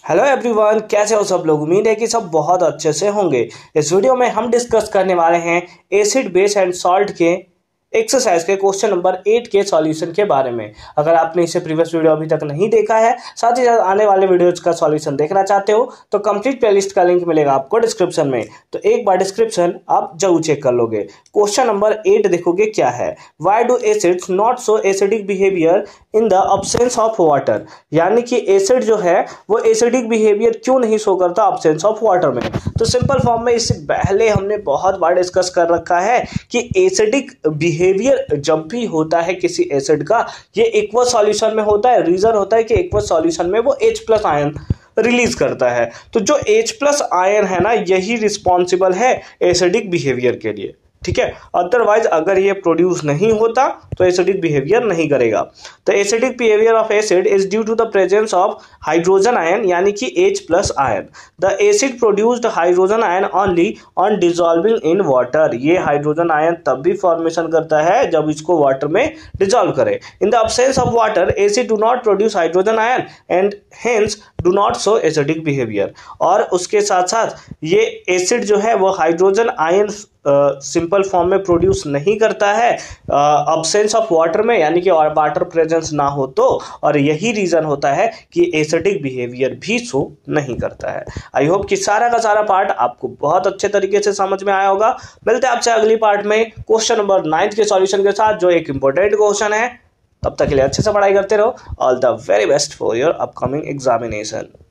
Hello everyone, कैसे हो सब लोग। उम्मीद है कि सब बहुत अच्छे से होंगे। इस वीडियो में हम डिस्कस करने वाले हैं एसिड बेस एंड सॉल्ट के एक्सरसाइज के क्वेश्चन नंबर 8 के सॉल्यूशन के बारे में। अगर आपने इसे प्रीवियस वीडियो अभी तक नहीं देखा है, साथ ही साथ आने वाले वीडियोज का सॉल्यूशन देखना चाहते हो तो कंप्लीट प्लेलिस्ट का लिंक मिलेगा आपको डिस्क्रिप्शन में, तो एक बार डिस्क्रिप्शन आप जरूर चेक कर लोगे। क्वेश्चन नंबर 8 देखोगे क्या है। Why do acids not show acidic behaviour in the absence of water. यानी कि एसिड जो है वो एसिडिक बिहेवियर क्यों नहीं शो करता अब्सेंस ऑफ वाटर में। तो सिंपल फॉर्म में इससे पहले हमने बहुत बार डिस्कस कर रखा है कि एसिडिक बिहेवियर जब भी होता है किसी एसिड का, ये एक्वस सॉल्यूशन में होता है। रीजन होता है कि एक्वस सॉल्यूशन में वो H+ आयन रिलीज करता है। तो जो H+ आयन है ना, यही रिस्पॉन्सिबल है एसिडिक बिहेवियर के लिए, ठीक है। अदरवाइज अगर ये प्रोड्यूस नहीं होता तो एसिडिक बिहेवियर नहीं करेगा। तो acidic behaviour of acid is due to the presence of hydrogen ion, यानी कि H+ ion. The acid produced hydrogen ion only on dissolving in water. ये हाइड्रोजन आयन तब भी फॉर्मेशन करता है जब इसको वाटर में डिजॉल्व करे। In the absence of water acid do not produce hydrogen ion and hence do not show acidic behaviour. और उसके साथ साथ ये एसिड जो है वो हाइड्रोजन आयन सिंपल फॉर्म में प्रोड्यूस नहीं करता है अब्सेंस ऑफ वाटर में, यानी कि वाटर प्रेजेंस ना हो तो। और यही रीजन होता है कि एसिडिक बिहेवियर भी शो नहीं करता है। आई होप कि सारा का सारा पार्ट आपको बहुत अच्छे तरीके से समझ में आया होगा। मिलते हैं आपसे अगली पार्ट में क्वेश्चन नंबर 9 के सॉल्यूशन के साथ, जो एक इंपॉर्टेंट क्वेश्चन है। तब तक के लिए अच्छे से पढ़ाई करते रहो। All the very best for your upcoming examination.